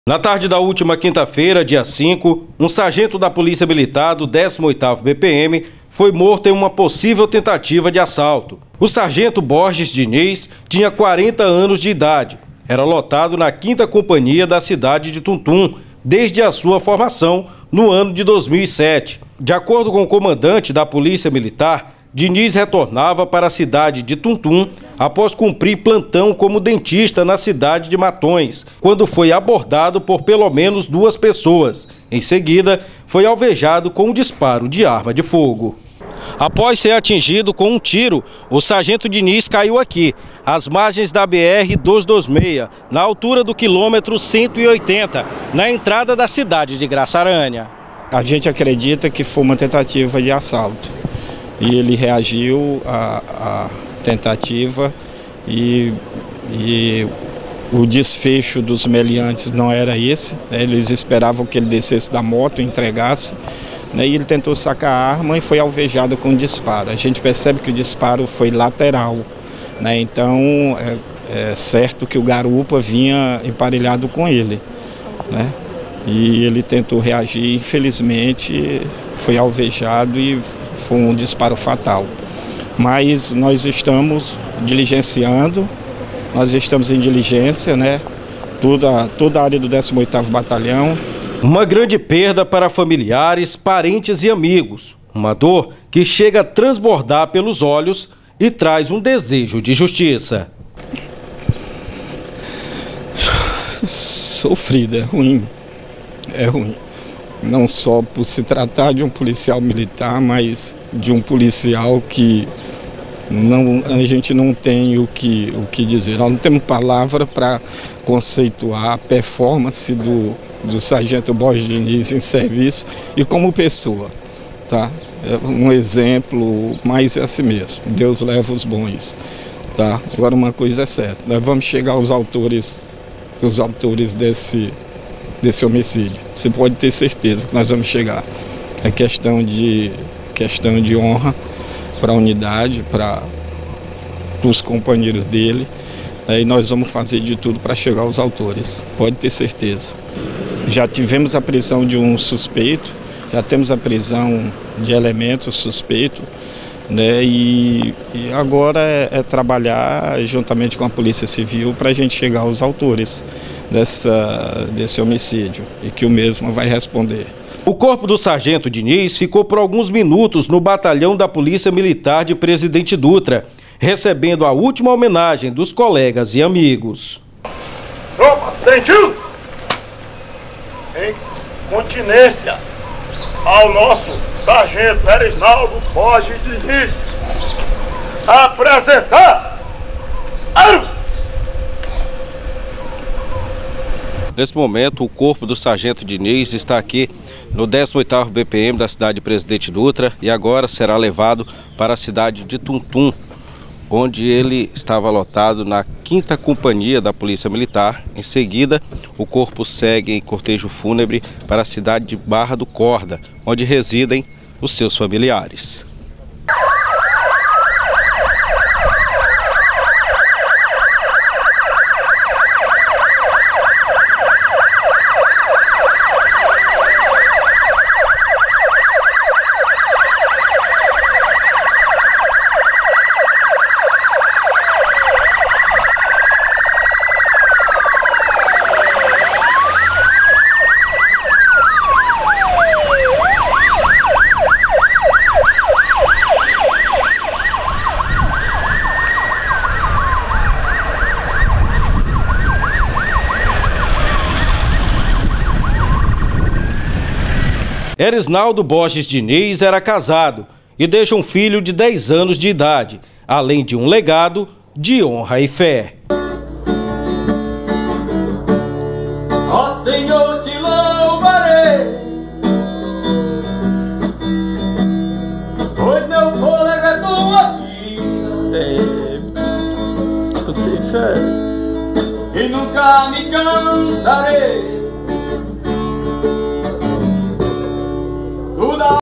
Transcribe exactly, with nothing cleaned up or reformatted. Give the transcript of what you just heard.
Na tarde da última quinta-feira, dia cinco, um sargento da Polícia Militar do décimo oitavo B P M foi morto em uma possível tentativa de assalto. O sargento Borges Diniz tinha quarenta anos de idade. Era lotado na quinta Companhia da cidade de Tuntum, desde a sua formação no ano de dois mil e sete. De acordo com o comandante da Polícia Militar, Diniz retornava para a cidade de Tuntum após cumprir plantão como dentista na cidade de Matões, quando foi abordado por pelo menos duas pessoas. Em seguida, foi alvejado com um disparo de arma de fogo. Após ser atingido com um tiro, o sargento Diniz caiu aqui, às margens da B R duzentos e vinte e seis, na altura do quilômetro cento e oitenta, na entrada da cidade de Graça Aranha. A gente acredita que foi uma tentativa de assalto. E ele reagiu à, à tentativa e, e o desfecho dos meliantes não era esse, né? Eles esperavam que ele descesse da moto e entregasse, né? E ele tentou sacar a arma e foi alvejado com disparo. A gente percebe que o disparo foi lateral, né? Então é, é certo que o garupa vinha emparelhado com ele, né? E ele tentou reagir, infelizmente foi alvejado e foi um disparo fatal. Mas nós estamos diligenciando, nós estamos em diligência, né? Toda, toda a área do décimo oitavo Batalhão. Uma grande perda para familiares, parentes e amigos. Uma dor que chega a transbordar pelos olhos e traz um desejo de justiça. Sofrida, é ruim. É ruim, não só por se tratar de um policial militar, mas de um policial que não, a gente não tem o que, o que dizer. Nós não temos palavra para conceituar a performance do, do sargento Borges Diniz em serviço e como pessoa, tá? É um exemplo, mas é assim mesmo, Deus leva os bons, tá? Agora uma coisa é certa, nós vamos chegar aos autores, os autores desse desse homicídio. Você pode ter certeza que nós vamos chegar. É questão de, questão de honra para a unidade, para os companheiros dele, né? E nós vamos fazer de tudo para chegar aos autores. Pode ter certeza. Já tivemos a prisão de um suspeito, já temos a prisão de elementos suspeitos, né? E, e agora é, é trabalhar juntamente com a Polícia Civil para a gente chegar aos autores Dessa, desse homicídio e que o mesmo vai responder. O corpo do sargento Diniz ficou por alguns minutos no batalhão da Polícia Militar de Presidente Dutra, recebendo a última homenagem dos colegas e amigos. Tropa, sentiu? Em continência ao nosso sargento Erisnaldo Borges Diniz, apresentar a... Nesse momento, o corpo do sargento Diniz está aqui no décimo oitavo B P M da cidade de Presidente Dutra e agora será levado para a cidade de Tuntum, onde ele estava lotado na quinta Companhia da Polícia Militar. Em seguida, o corpo segue em cortejo fúnebre para a cidade de Barra do Corda, onde residem os seus familiares. Erisnaldo Borges Diniz era casado e deixa um filho de dez anos de idade, além de um legado de honra e fé. Ó Senhor, te louvarei, pois meu fôlego é tua vida. É, eu tenho fé. E nunca me cansarei